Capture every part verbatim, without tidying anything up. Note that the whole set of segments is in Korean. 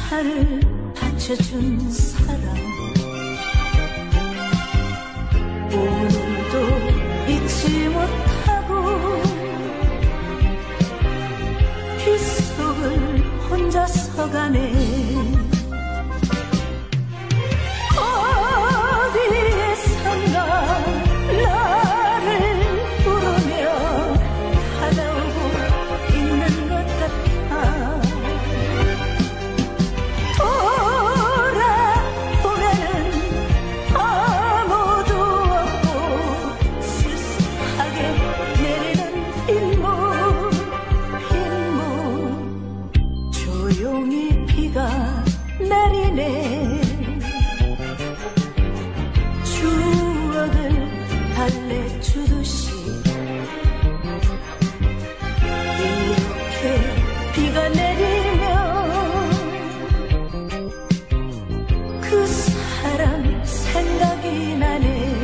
나를 받쳐준 사람 오늘도 잊지 못하고 빗속을 혼자 서가네. 어디에선가 나를 부르며 다가오고 있는 것 같아. 돌아보면은 아무도 없고 쓸쓸하게 내리는 빗물 빗물 조용히 비가 내리네. 추억을 달래주듯이 이렇게 비가 내리면 그 사람 생각이 나네.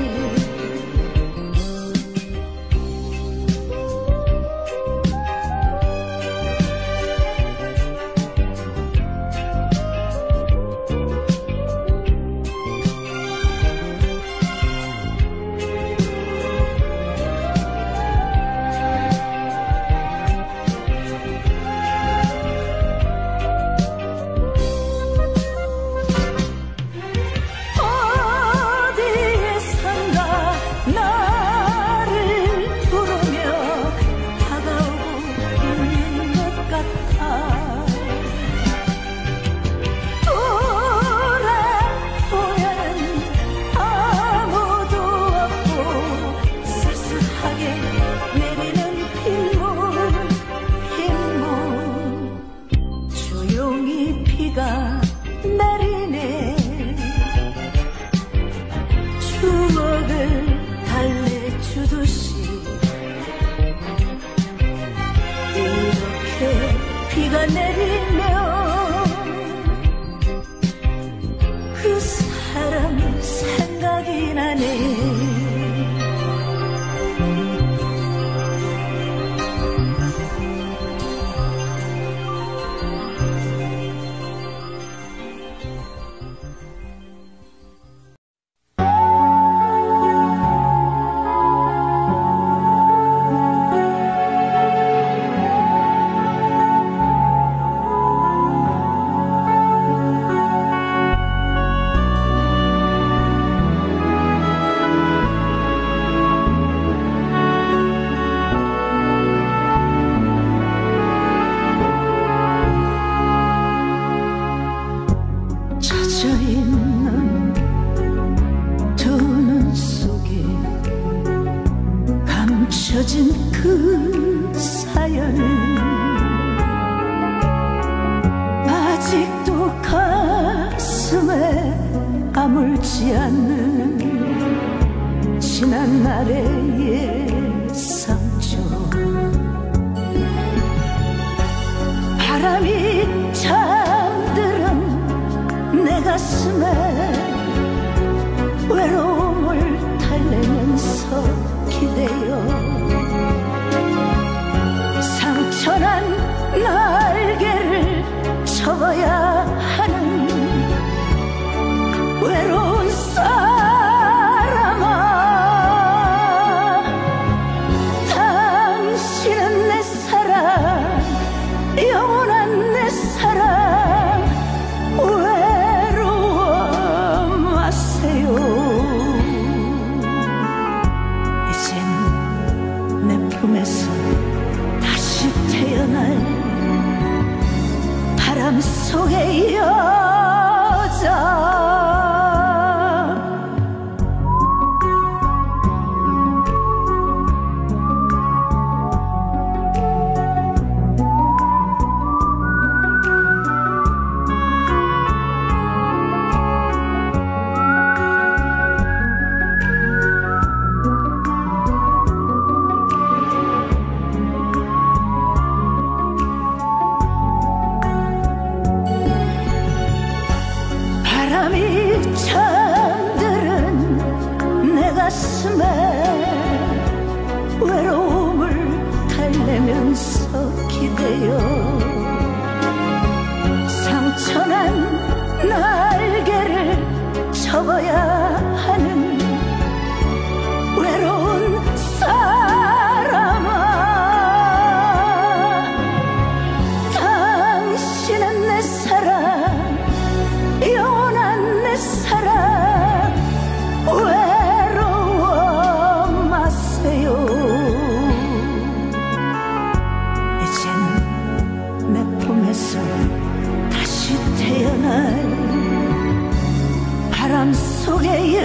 비가 내리면 그 사람 생각이 나네. 젖어있는 두 눈 속에 감춰진 그 사연은 아직도 가슴에 아물지 않는 지난 날의 상처. 바람이 잠들은 내 가슴에 외로움을 달래면서 기대어 상처난 날개를 접어야 하는 외로운 사람아, 당신은 내 사랑, 영원한 내 사랑, 외로워 마세요. 이제는 내 품에서 다시 태어날 바람 속의 여자. 바람이 잠들은 내 가슴에 외로움을 달래면서 기대어 상처 선한 날개를 접어야 하는 외로운 사람아, 당신은 내 사랑, 영원한 내 사랑, 외로워 마세요. 이젠 내 품에서 다시 태어날 바람 속의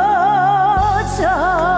여자.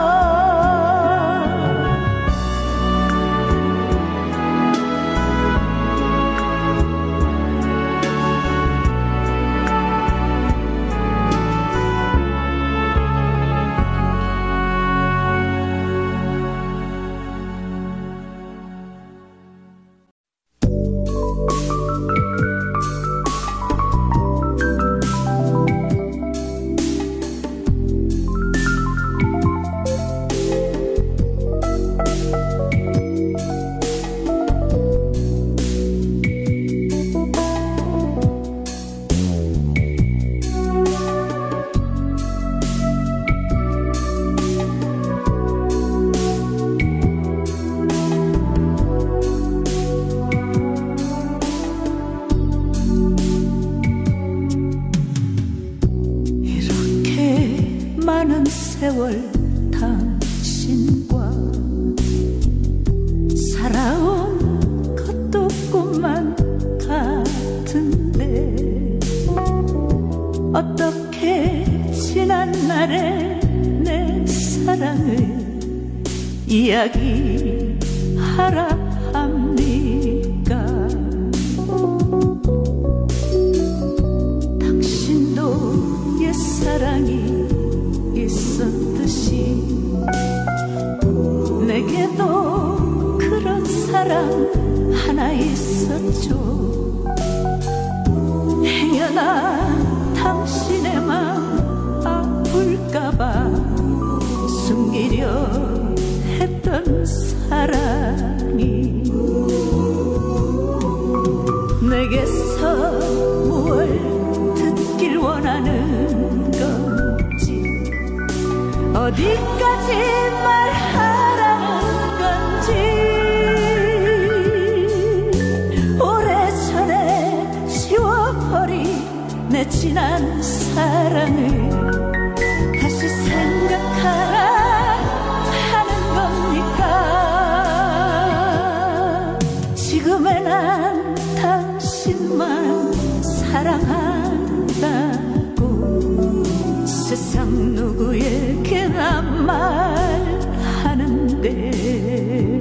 많은 세월 당신과 살아온 것도 꿈만 같은데 어떻게 지난 날의 내 사랑을 이야기하라 합니까? 당신도 옛사랑이 있었듯이 내게도 그런 사랑 하나 있었죠. 행여나 당신의 맘 아플까봐 숨기려 했던 사랑이 내게서 무얼 듣길 원하는 건지, 어디까지 말하라는 건지, 오래전에 지워버린 내 지난 사랑을 다시 생각하라 하는 겁니까? 지금의 난 당신만 사랑한다고 세상 누구에게나 말하는데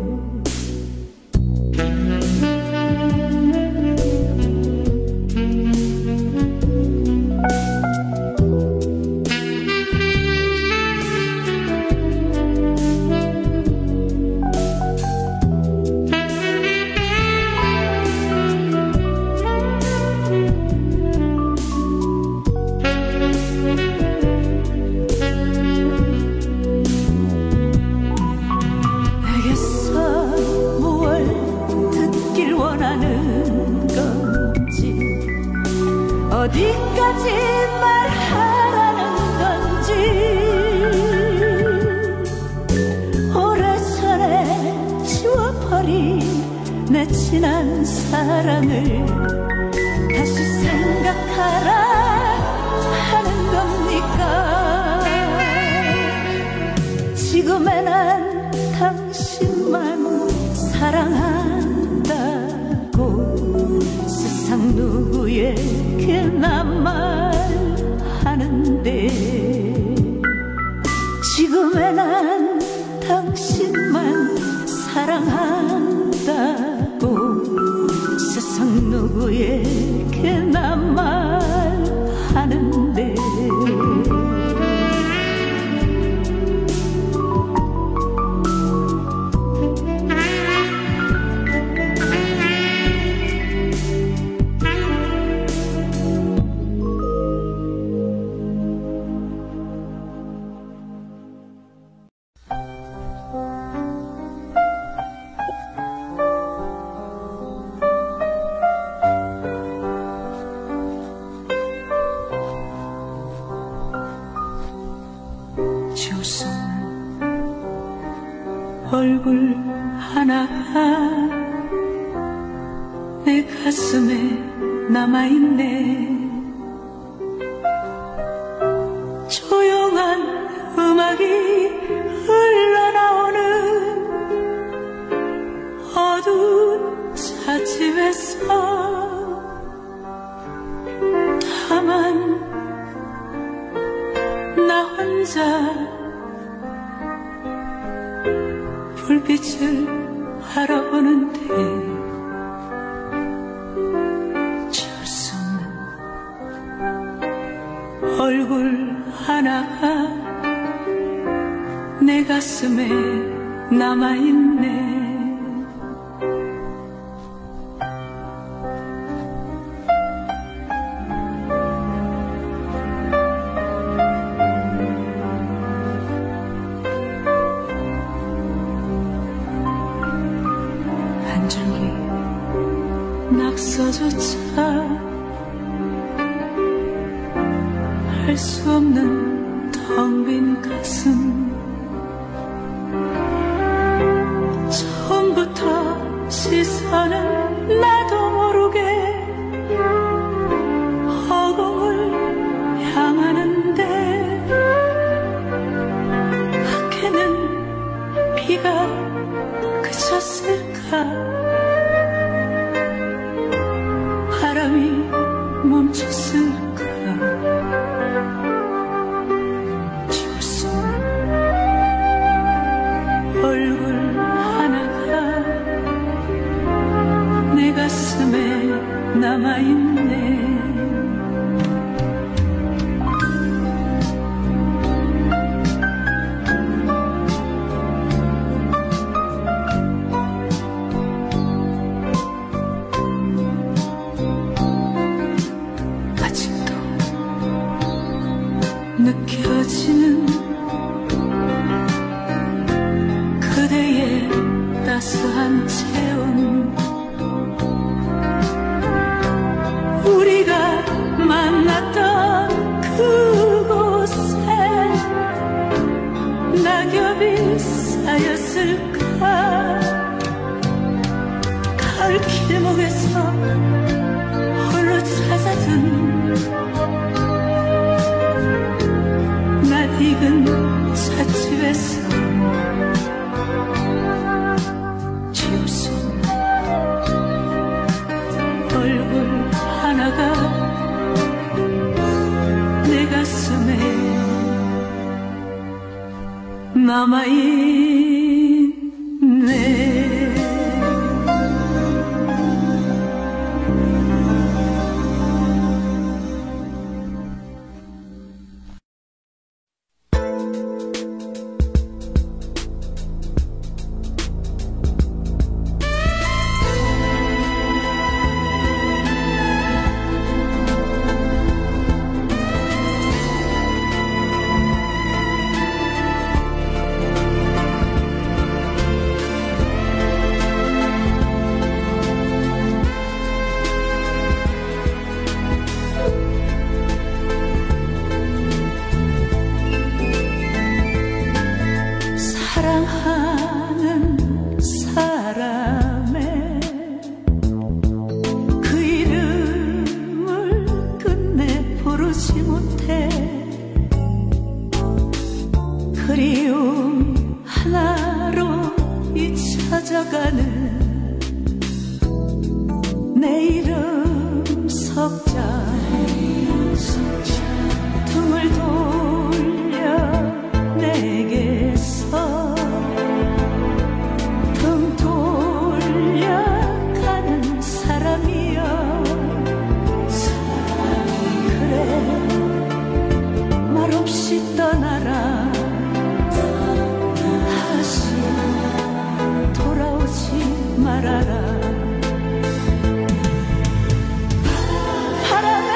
어디까지 말하라는 건지, 오래전에 지워버린 내 지난 사랑을 다시 생각하라 하는 겁니까? 지금의 난 당신만 사랑한다고 세상 누구에게나 말하는데, 지금의 난 당신만 사랑한다고 세상 누구에게나 말하는데 지울 수 없는 얼굴 하나가 내 가슴에 남아있네. 조용한 음악이 흘러나오는 어두운 찻집에서 다만 나 혼자 불빛을 바라보는데 지울 수 없는 얼굴 하나가 내 가슴에 남아있네. 낙서조차 할 수 없는 텅 빈 가슴. 처음부터 시선은 나도 모르게 허공을 향하는데 밖에는 비가 그쳤을까. 바람이 멈췄을까. 지울 수 없는 얼굴 하나가 내 가슴에 남아있네. 느껴지는 그대의 따스한 체온. 우리가 만났던 그곳에 낙엽이 쌓였을까. 가을 길목에서 홀로 찾아든 낯익은 찻집에서 지울 수 없는 얼굴 하나가 내 가슴에 남아있네. 사랑하는 사람의 그 이름을 끝내 부르지 못해 그리움 하나로 잊혀져가는 내 이름 석자. 등을 돌려 내게서 등 돌려가는 사람이여. 그래 말없이 떠나라. 다시 돌아오지 말아라. 바람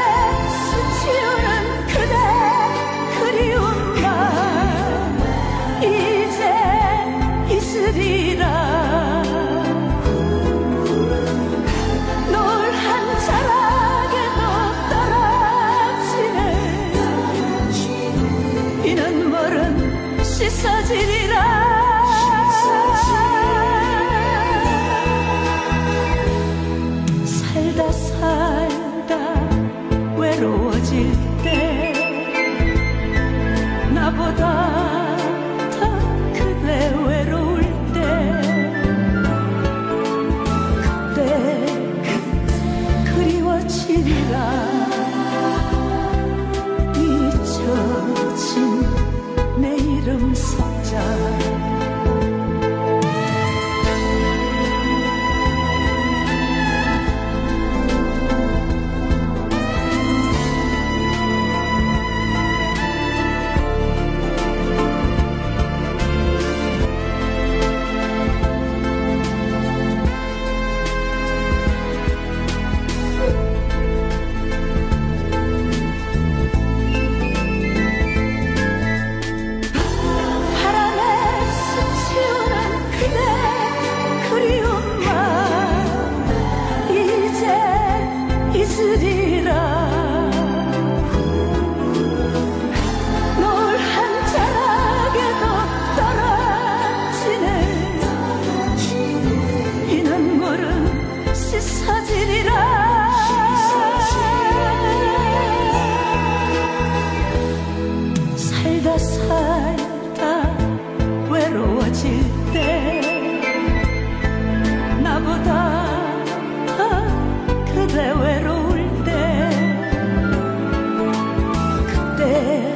그대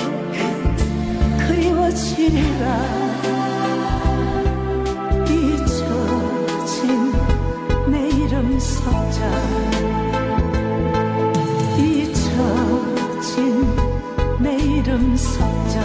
그리워지리라. 잊혀진 내 이름 석자, 잊혀진 내 이름 석자.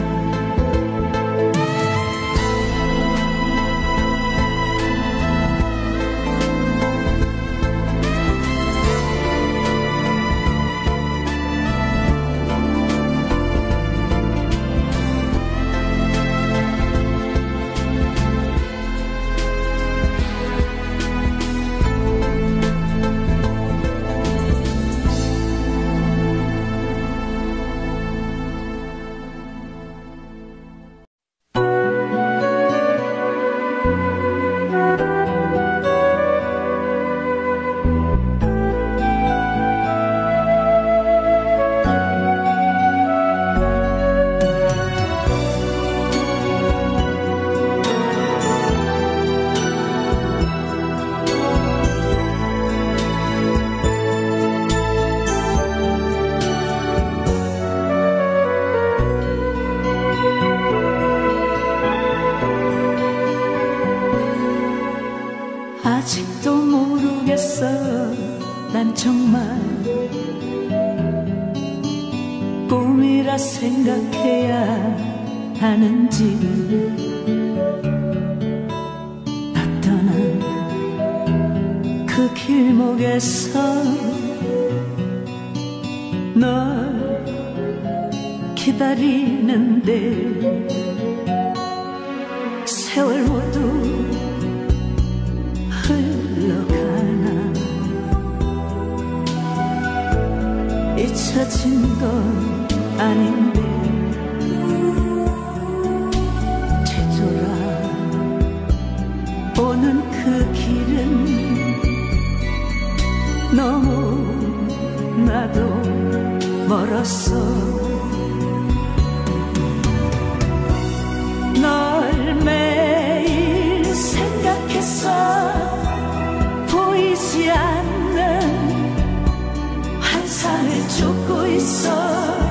아직도 모르겠어. 난 정말 꿈이라 생각해야 하는지. 나 떠난 그 길목에서 널 기다리는데 세월 모두 흘러가나. 잊혀진 건 아닌데 되돌아오는 그 길은 너무 나도 멀었어. 널 매일 생각해서 보이지 않는 환상을 쫓고 있어.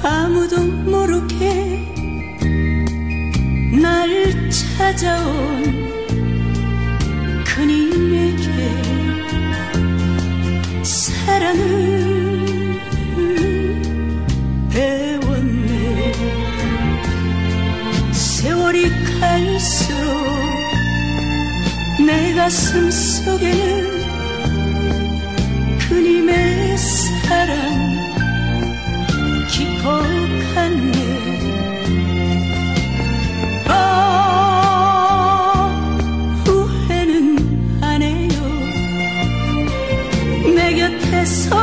아무도 모르게 날 찾아온 그님에게 사랑을 배웠네. 세월이 갈수록 내 가슴 속에는 그님의 사랑 깊어갔네. 아, 후회는 안 해요. 내 곁에서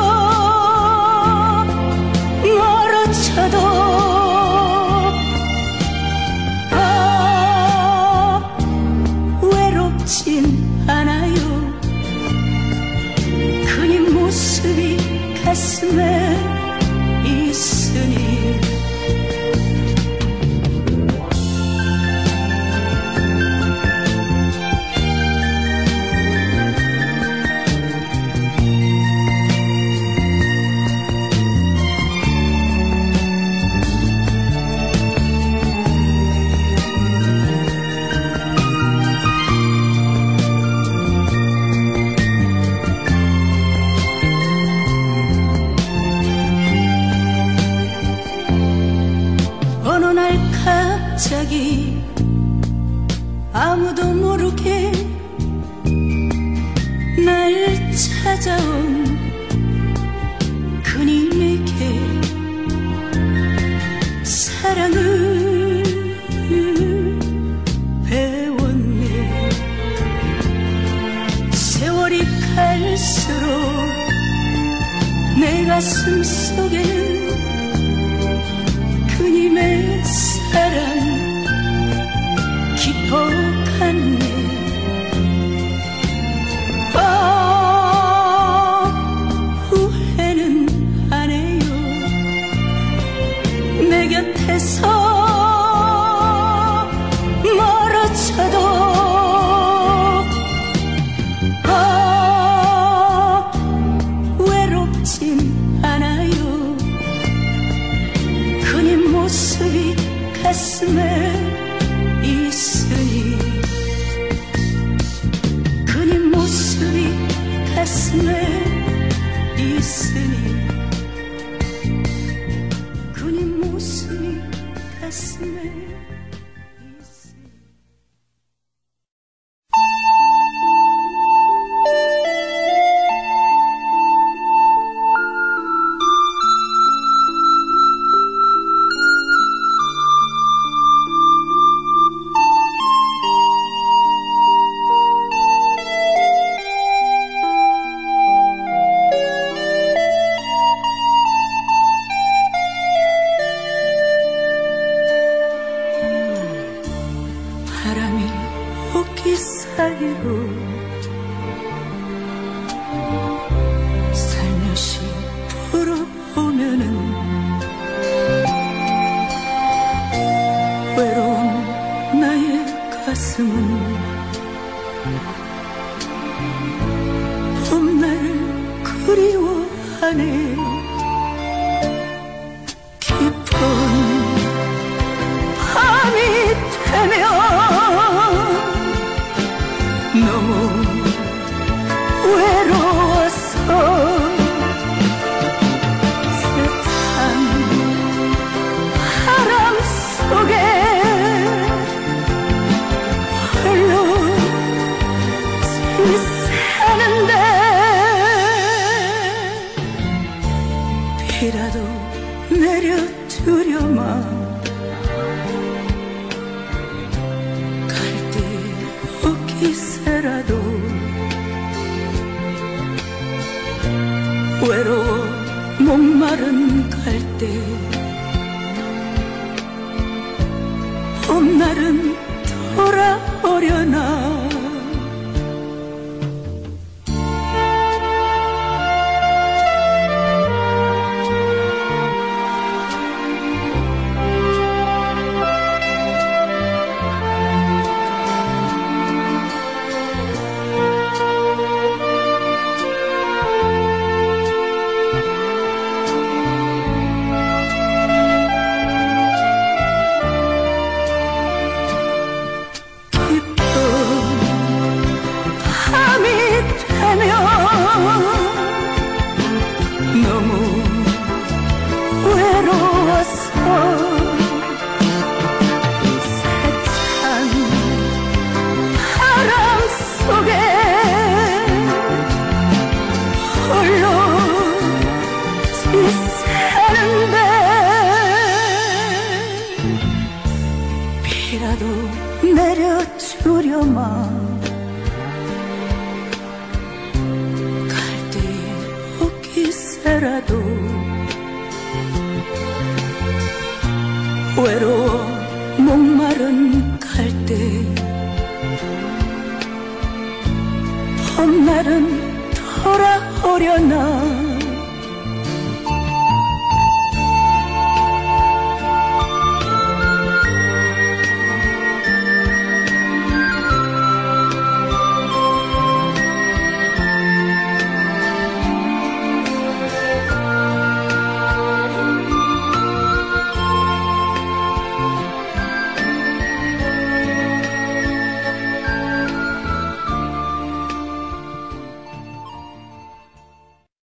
멀어져도 아, 외롭진 않아요. 그님 모습이 가슴에 있으니. 갑자기 아무도 모르게 날 찾아온 그님에게 사랑을 배웠네. 세월이 갈수록 내 가슴 속에는 그님의 사랑 깊어갔네. 아, 후회는 안 해요. 내 곁에서 멀어져도 아, 외롭진 않아요. 그님 모습이 가슴에 있으니. 그님 모습이 가슴에 있으니. 그님 모습이 가슴에 있으니. 바람이 옷깃 사이로 살며시 불어오면은 외로운 나의 가슴은 봄날을 그리워하네. 깊은 밤이 되면 너무 외로워서 세찬 바람 속에 홀로 지새는데 비라도 내려주려마. 기세라도 외로워 목마른 갈대 봄날은 돌아오려나. 외로워서 세찬 바람 속에 홀로 지새는데 비라도 내려주려마 라도 외로워 목마른 갈대 봄날은 돌아오려나